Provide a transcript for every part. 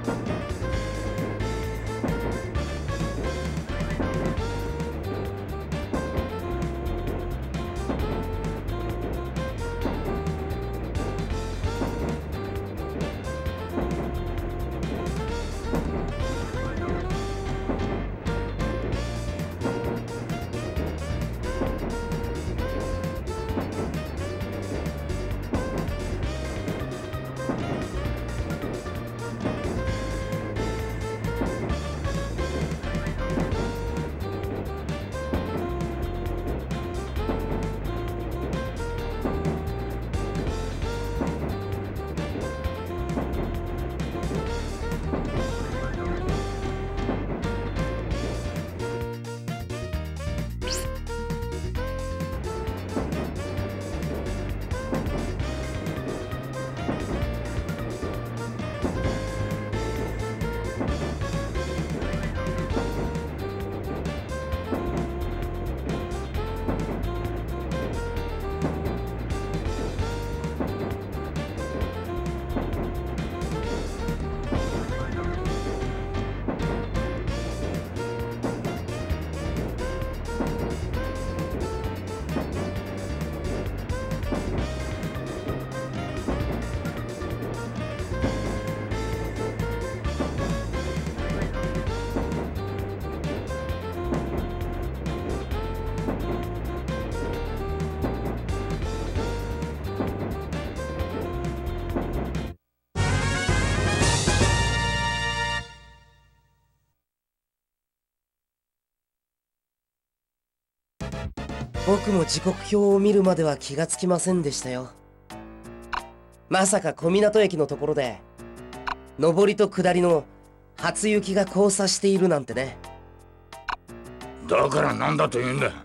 僕も時刻表を見るまでは気がつきませんでしたよ。まさか小湊駅のところで上りと下りの初行きが交差しているなんてね。 だからなんだと言うんだ。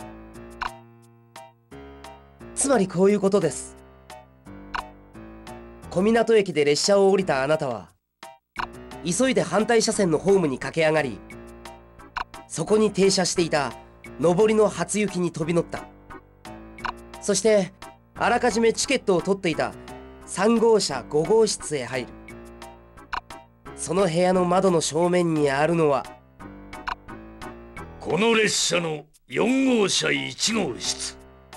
つまりこういうことです。小湊駅で列車を降りたあなたは急いで反対車線のホームに駆け上がり、そこに停車していた上りの初行きに飛び乗った。そしてあらかじめチケットを取っていた3号車5号室へ入る。その部屋の窓の正面にあるのはこの列車の4号車1号室。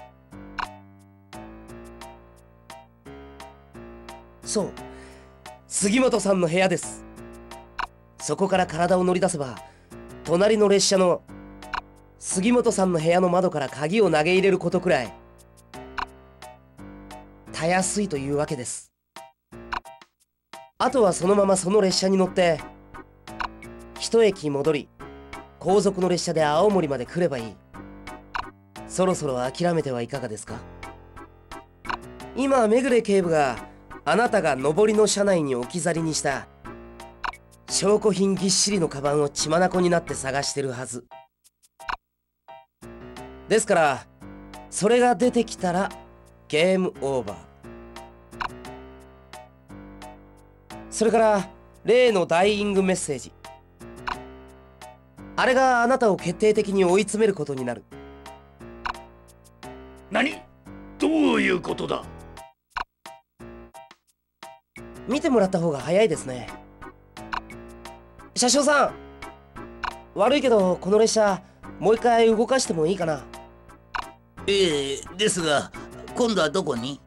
そう、杉本さんの部屋です。そこから体を乗り出せば隣の列車の杉本さんの部屋の窓から鍵を投げ入れることくらいたやすいというわけです。あとはそのままその列車に乗って一駅戻り、後続の列車で青森まで来ればいい。そろそろ諦めてはいかがですか。今目暮警部があなたが上りの車内に置き去りにした証拠品ぎっしりのカバンを血眼になって探してるはずですから、それが出てきたらゲームオーバー。それから例のダイイングメッセージ、あれがあなたを決定的に追い詰めることになる。 何？どういうことだ？ 見てもらった方が早いですね。車掌さん、悪いけどこの列車もう一回動かしてもいいかな。 ですが今度はどこに？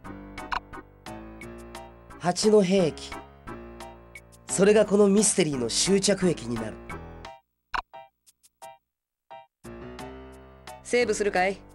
八戸駅。それがこのミステリーの終着駅になる。セーブするかい？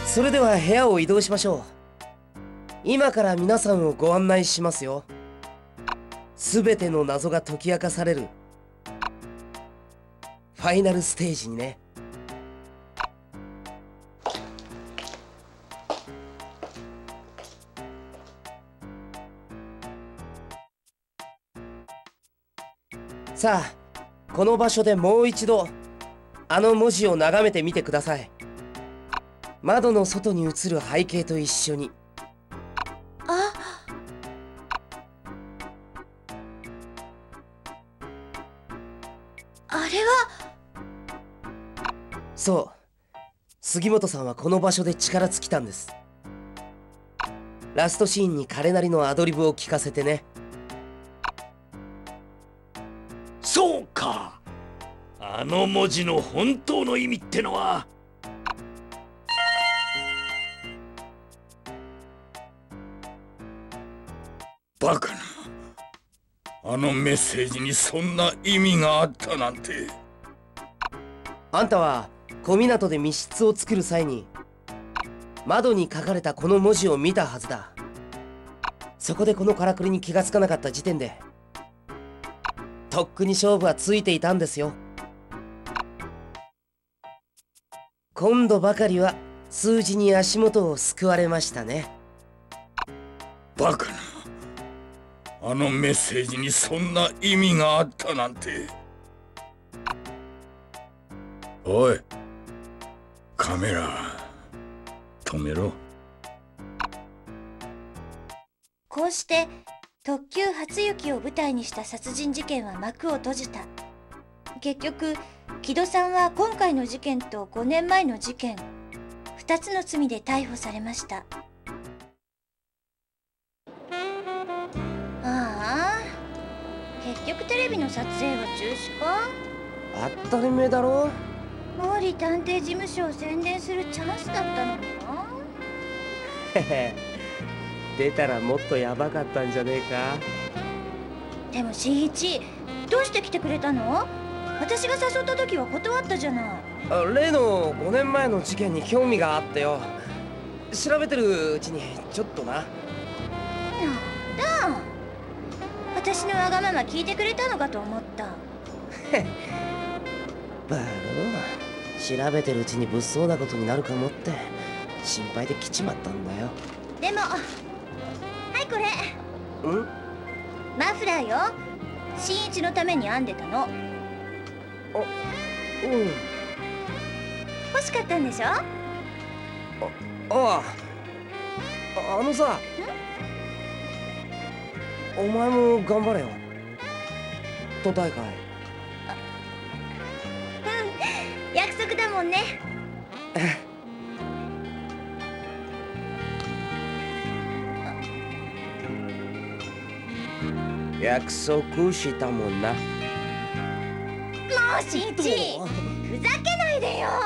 それでは部屋を移動しましょう。今から皆さんをご案内しますよ。すべての謎が解き明かされるファイナルステージにね。さあ、この場所でもう一度あの文字を眺めてみてください。窓の外に映る背景と一緒に。 あ、あれは。 そう、杉本さんはこの場所で力尽きたんです。ラストシーンに彼なりのアドリブを聞かせてね。 そうか、あの文字の本当の意味ってのは。 バカな、あのメッセージにそんな意味があったなんて。 あんたは小湊で密室を作る際に窓に書かれたこの文字を見たはずだ。そこでこのからくりに気がつかなかった時点でとっくに勝負はついていたんですよ。今度ばかりは数字に足元をすくわれましたね。 バカな、あのメッセージにそんな意味があったなんて。おい、カメラ止めろ。 こうして特急初雪を舞台にした殺人事件は幕を閉じた。結局木戸さんは今回の事件と5年前の事件2つの罪で逮捕されました。ああ、結局テレビの撮影は中止か。 当たり前だろ。 毛利探偵事務所を宣伝するチャンスだったのにな。 へへ、出たらもっとヤバかったんじゃねえか。 でも新一、どうして来てくれたの？私が誘った時は断ったじゃない。 例の5年前の事件に興味があってよ。調べてるうちにちょっとな。 なんだ、私のわがまま聞いてくれたのかと思った。 バロー、調べてるうちに物騒なことになるかもって心配で来ちまったんだよ。 でも、はいこれ。 ん？ マフラーよ。新一のために編んでたの。 うん。 欲しかったんでしょ？ ああ、あのさ、お前も頑張れよ。都大会。 うん、約束だもんね。 約束したもんな。 もう新一、ふざけないでよ。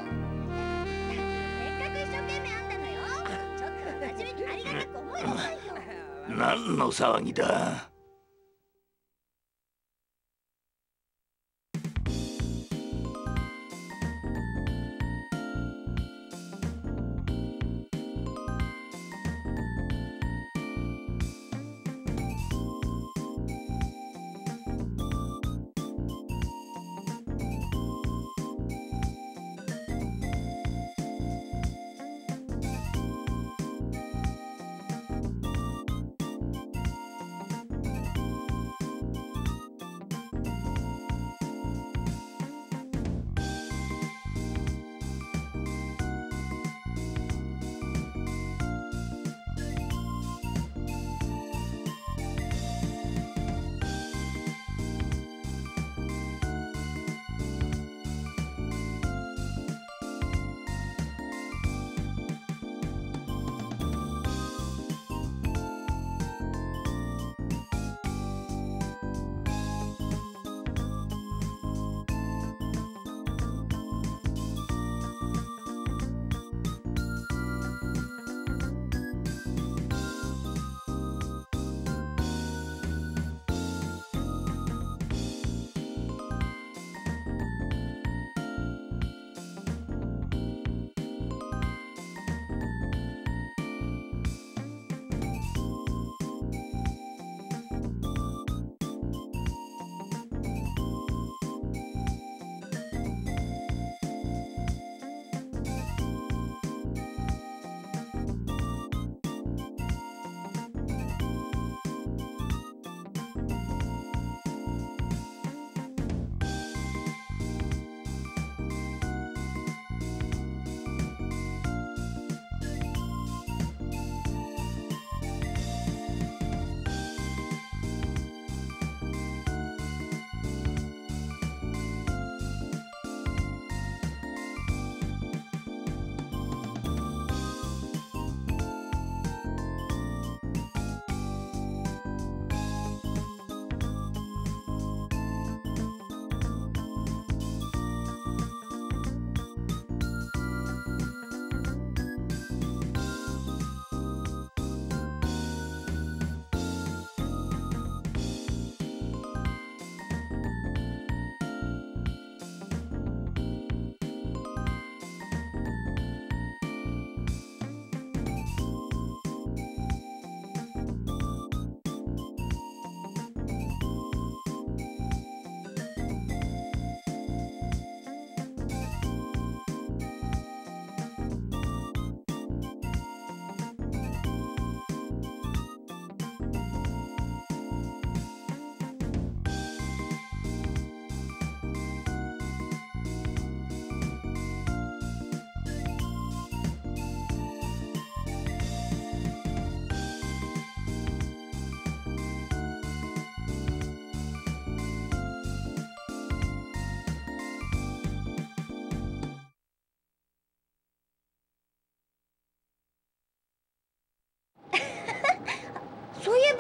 せっかく一生懸命編んだのよ。ちょっとは真面目にありがたく思いなさいよ。 何の騒ぎだ。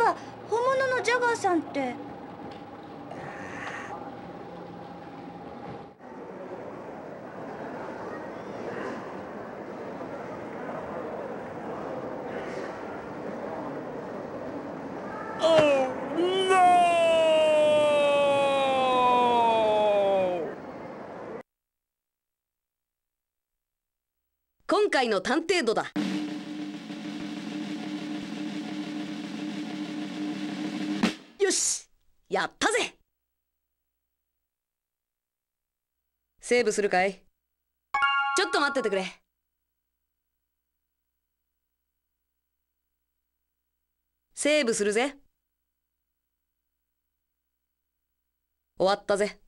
ば本物のジャガーさんって。 今回の探偵度だ。よし、やったぜ。セーブするかい？ちょっと待っててくれ。セーブするぜ。終わったぜ。